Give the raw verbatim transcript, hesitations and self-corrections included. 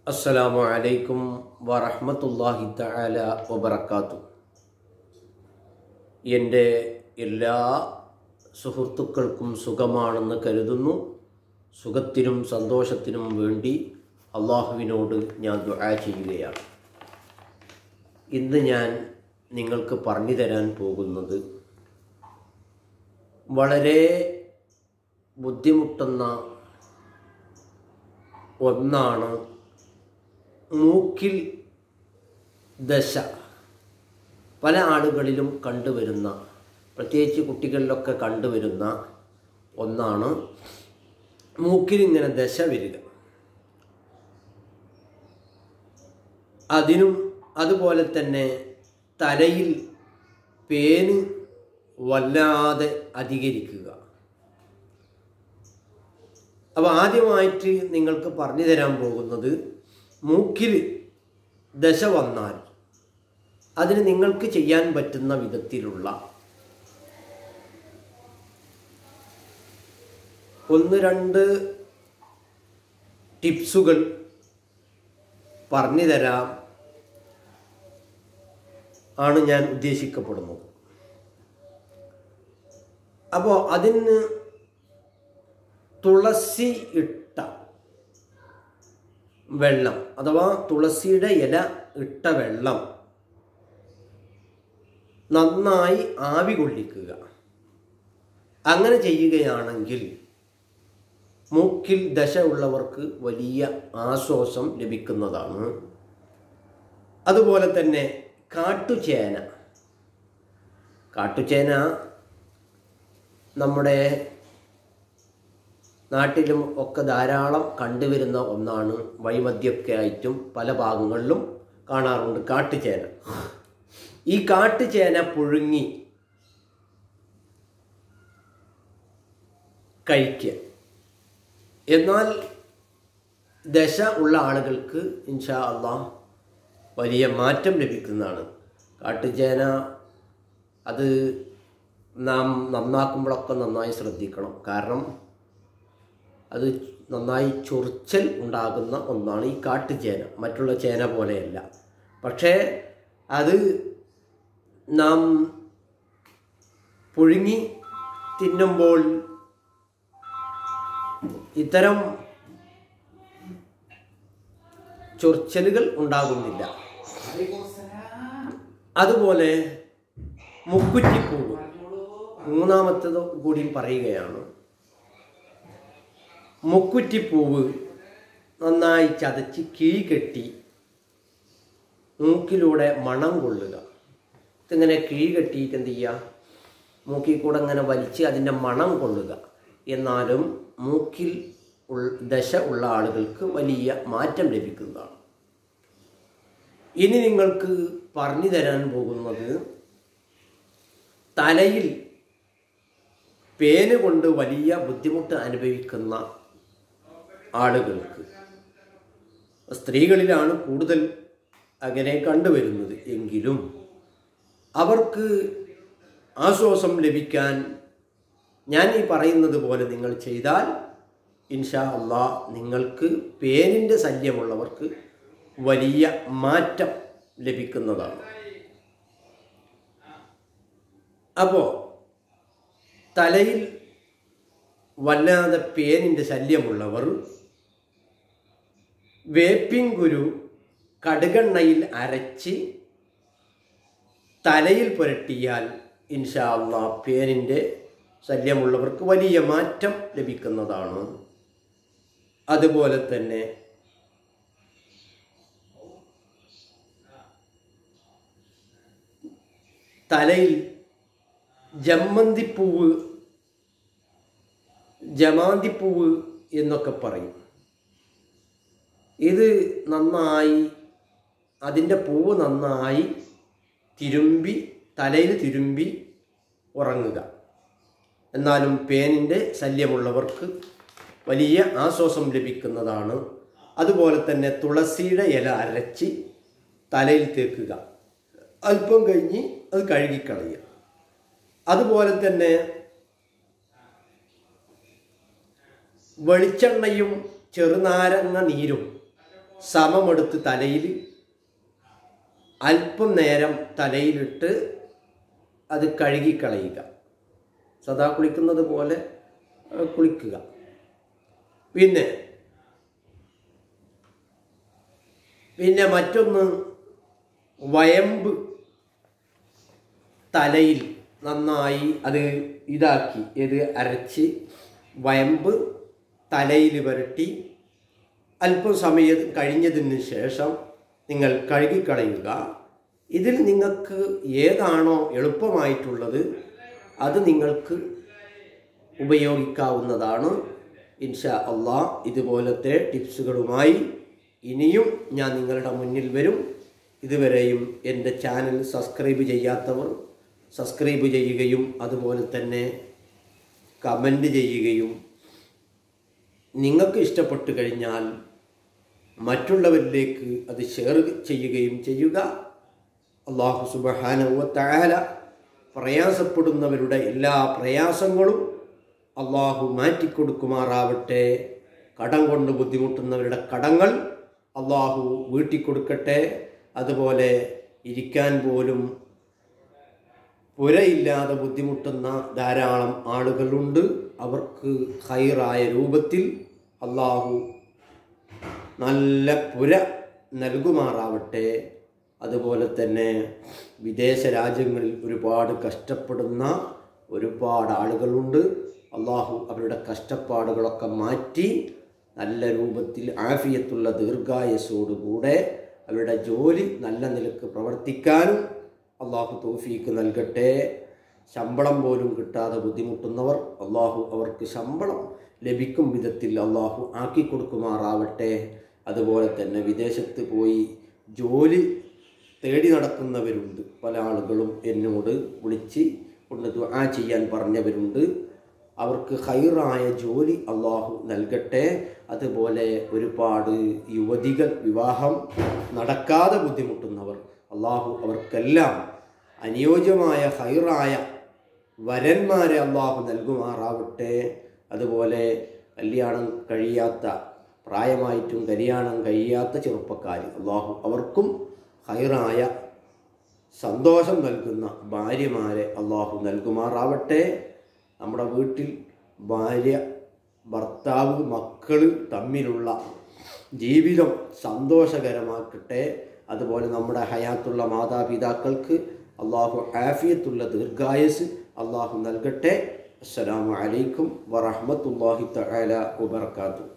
അസ്സലാമു അലൈക്കും വറഹ്മത്തുള്ളാഹി തആല വബറകാതുഹു. എൻ്റെ എല്ലാ സുഹൃത്തുക്കൾക്കും സുഖമാണെന്ന് കരുതുന്നു. സുഖത്തിനും സന്തോഷത്തിനും വേണ്ടി അള്ളാഹുവിനോട് ഞാൻ ദുആ ചെയ്യുകയാണ്. ഇന്ന് ഞാൻ നിങ്ങൾക്ക് പറഞ്ഞു തരാൻ പോകുന്നത് വളരെ ബുദ്ധിമുട്ടുന്ന ഒന്നാണ്. മൂക്കിൽ ദശ പല ആളുകളിലും കണ്ടുവരുന്ന, പ്രത്യേകിച്ച് കുട്ടികളിലൊക്കെ കണ്ടുവരുന്ന ഒന്നാണ് മൂക്കിൽ ഇങ്ങനെ ദശ വരിക. അതിനും അതുപോലെ തന്നെ തലയിൽ പേന് വല്ലാതെ അധികരിക്കുക. അപ്പോൾ ആദ്യമായിട്ട് നിങ്ങൾക്ക് പറഞ്ഞു തരാൻ പോകുന്നത്, മൂക്കിൽ ദശ വന്നാൽ അതിന് നിങ്ങൾക്ക് ചെയ്യാൻ പറ്റുന്ന വിധത്തിലുള്ള ഒന്ന് രണ്ട് ടിപ്സുകൾ പറഞ്ഞു തരാം ആണ് ഞാൻ ഉദ്ദേശിക്കപ്പെടുന്നത്. അപ്പോൾ അതിന് തുളസി ഇട്ട വെള്ളം അഥവാ തുളസിയുടെ ഇല ഇട്ട വെള്ളം നന്നായി ആവി കൊള്ളിക്കുക. അങ്ങനെ ചെയ്യുകയാണെങ്കിൽ മൂക്കിൽ ദശ ഉള്ളവർക്ക് വലിയ ആശ്വാസം ലഭിക്കുന്നതാണ്. അതുപോലെ തന്നെ കാട്ടുചേന കാട്ടുചേന നമ്മുടെ നാട്ടിലും ഒക്കെ ധാരാളം കണ്ടുവരുന്ന ഒന്നാണ്. വഴിമധ്യമൊക്കെ ആയിട്ടും പല ഭാഗങ്ങളിലും കാണാറുണ്ട് കാട്ടുചേന. ഈ കാട്ടുചേന പുഴുങ്ങി കഴിക്കുക. എന്നാൽ ദശ ഉള്ള ആളുകൾക്ക് ഇൻഷാ അല്ലാഹ് വലിയ മാറ്റം ലഭിക്കുന്നതാണ്. കാട്ടുചേന അത് നാം നന്നാക്കുമ്പോഴൊക്കെ നന്നായി ശ്രദ്ധിക്കണം. കാരണം അത് നന്നായി ചൊറിച്ചൽ ഉണ്ടാകുന്ന ഒന്നാണ് ഈ കാട്ടുചേന. മറ്റുള്ള ചേന പോലെയല്ല. പക്ഷേ അത് നാം പുഴുങ്ങി തിന്നുമ്പോൾ ഇത്തരം ചൊറിച്ചലുകൾ ഉണ്ടാകുന്നില്ല. അതുപോലെ മുക്കുറ്റിപ്പൂവ് മൂന്നാമത്തത് കൂടി പറയുകയാണ്. മുക്കുറ്റിപ്പൂവ് നന്നായി ചതച്ച് കിഴി കെട്ടി മൂക്കിലൂടെ മണം കൊള്ളുക. ഇതിങ്ങനെ കിഴി കെട്ടിയിട്ട് എന്ത് ചെയ്യുക, മൂക്കിൽ കൂടെ ഇങ്ങനെ വലിച്ച് അതിൻ്റെ മണം കൊള്ളുക. എന്നാലും മൂക്കിൽ ദശ ഉള്ള ആളുകൾക്ക് വലിയ മാറ്റം ലഭിക്കുന്നതാണ്. ഇനി നിങ്ങൾക്ക് പറഞ്ഞു തരാൻ പോകുന്നത്, തലയിൽ പേന് കൊണ്ട് വലിയ ബുദ്ധിമുട്ട് അനുഭവിക്കുന്ന ആളുകൾക്ക്, സ്ത്രീകളിലാണ് കൂടുതൽ അങ്ങനെ കണ്ടുവരുന്നത്, എങ്കിലും അവർക്ക് ആശ്വാസം ലഭിക്കാൻ ഞാൻ ഈ പറയുന്നത് പോലെ നിങ്ങൾ ചെയ്താൽ ഇൻഷാ അല്ലാഹ് നിങ്ങൾക്ക് പേനിൻ്റെ ശല്യമുള്ളവർക്ക് വലിയ മാറ്റം ലഭിക്കുന്നതാണ്. അപ്പോൾ തലയിൽ വല്ലാതെ പേനിൻ്റെ ശല്യമുള്ളവർ വേപ്പിൻ കുരു കടുകെണ്ണയിൽ അരച്ച് തലയിൽ പുരട്ടിയാൽ ഇൻഷാ അല്ലാഹ് പേനിൻ്റെ ശല്യമുള്ളവർക്ക് വലിയ മാറ്റം ലഭിക്കുന്നതാണ്. അതുപോലെ തന്നെ തലയിൽ ജമന്തിപ്പൂവ് ജമാന്തിപ്പൂവ് എന്നൊക്കെ പറയും. ഇത് നന്നായി അതിൻ്റെ പൂവ് നന്നായി തിരുമ്പി തലയിൽ തിരുമ്പി ഉറങ്ങുക. എന്നാലും പേനിൻ്റെ ശല്യമുള്ളവർക്ക് വലിയ ആശ്വാസം ലഭിക്കുന്നതാണ്. അതുപോലെ തന്നെ തുളസിയുടെ ഇല അരച്ച് തലയിൽ തേക്കുക. അല്പം കഴിഞ്ഞ് അത് കഴുകിക്കളയുക. അതുപോലെ തന്നെ വെളിച്ചെണ്ണയും ചെറുനാരങ്ങ നീരും സമമെടുത്ത് തലയിൽ അല്പം നേരം തലയിലിട്ട് അത് കഴുകിക്കളയുക. സദാ കുളിക്കുന്നത് പോലെ കുളിക്കുക. പിന്നെ പിന്നെ മറ്റൊന്ന് വയമ്പ് തലയിൽ നന്നായി അത് ഇതാക്കി ഇത് അരച്ച് വയമ്പ് തലയിൽ പുരട്ടി അല്പം സമയം കഴിഞ്ഞതിന് ശേഷം നിങ്ങൾ കഴുകിക്കളയുക. ഇതിൽ നിങ്ങൾക്ക് ഏതാണോ എളുപ്പമായിട്ടുള്ളത് അത് നിങ്ങൾക്ക് ഉപയോഗിക്കാവുന്നതാണ്. ഇൻഷാ അള്ളാഹ് ഇതുപോലത്തെ ടിപ്സുകളുമായി ഇനിയും ഞാൻ നിങ്ങളുടെ മുന്നിൽ വരും. ഇതുവരെയും എൻ്റെ ചാനൽ സബ്സ്ക്രൈബ് ചെയ്യാത്തവർ സബ്സ്ക്രൈബ് ചെയ്യുകയും അതുപോലെ തന്നെ കമൻറ്റ് ചെയ്യുകയും നിങ്ങൾക്ക് ഇഷ്ടപ്പെട്ടു കഴിഞ്ഞാൽ മറ്റുള്ളവരിലേക്ക് അത് ഷെയർ ചെയ്യുകയും ചെയ്യുക. അല്ലാഹു സുബ്ഹാനഹു വ തആല പ്രയാസപ്പെടുന്നവരുടെ എല്ലാ പ്രയാസങ്ങളും അല്ലാഹു മാറ്റിക്കൊടുക്കുമാറാവട്ടെ. കടം കൊണ്ട് ബുദ്ധിമുട്ടുന്നവരുടെ കടങ്ങൾ അല്ലാഹു വീട്ടിക്കൊടുക്കട്ടെ. അതുപോലെ ഇരിക്കാൻ പോലും പുരയില്ലാതെ ബുദ്ധിമുട്ടുന്ന ധാരാളം ആളുകളുണ്ട്. അവർക്ക് ഖൈറായ രൂപത്തിൽ അല്ലാഹു നല്ല പുര നൽകുമാറാവട്ടെ. അതുപോലെ തന്നെ വിദേശ രാജ്യങ്ങളിൽ ഒരുപാട് കഷ്ടപ്പെടുന്ന ഒരുപാട് ആളുകളുണ്ട്. അല്ലാഹു അവരുടെ കഷ്ടപ്പാടുകളൊക്കെ മാറ്റി നല്ല രൂപത്തിൽ ആഫിയത്തുള്ള ദീർഘായുസ്സോടുകൂടെ അവരുടെ ജോലി നല്ല നിലക്ക് പ്രവർത്തിക്കാനും അല്ലാഹു തൗഫീക്ക് നൽകട്ടെ. ശമ്പളം പോലും കിട്ടാതെ ബുദ്ധിമുട്ടുന്നവർ അല്ലാഹു അവർക്ക് ശമ്പളം ലഭിക്കും വിധത്തിൽ അല്ലാഹു ആക്കി കൊടുക്കുമാറാവട്ടെ. അതുപോലെ തന്നെ വിദേശത്ത് പോയി ജോലി തേടി നടക്കുന്നവരുണ്ട്. പല ആളുകളും എന്നോട് വിളിച്ച് കൊണ്ട് ദുആ ചെയ്യാൻ പറഞ്ഞവരുണ്ട്. അവർക്ക് ഖൈറായ ജോലി അല്ലാഹു നൽകട്ടെ. അതുപോലെ ഒരുപാട് യുവതികൾ വിവാഹം നടക്കാതെ ബുദ്ധിമുട്ടുന്നവർ അല്ലാഹു അവർക്കെല്ലാം അനുയോജ്യമായ ഖൈറായ വരന്മാരെ അല്ലാഹു നൽകുമാറാവട്ടെ. അതുപോലെ കല്യാണം കഴിയാത്ത പ്രായമായിട്ടും കല്യാണം കഴിയാത്ത ചെറുപ്പക്കാർ അല്ലാഹു അവർക്കും ഖൈറായ സന്തോഷം നൽകുന്ന ഭാര്യമാരെ അല്ലാഹു നൽകുമാറാവട്ടെ. നമ്മുടെ വീട്ടിൽ ഭാര്യ ഭർത്താവ് മക്കൾ തമ്മിലുള്ള ജീവിതം സന്തോഷകരമാക്കട്ടെ. അതുപോലെ നമ്മുടെ ഹയാത്തുള്ള മാതാപിതാക്കൾക്ക് അല്ലാഹു ആഫിയത്തുള്ള ദീർഘായുസ് അല്ലാഹു നൽകട്ടെ. അസ്സലാമു അലൈക്കും വറഹ്മത്തുള്ളാഹി തആല വബറകാതുഹു.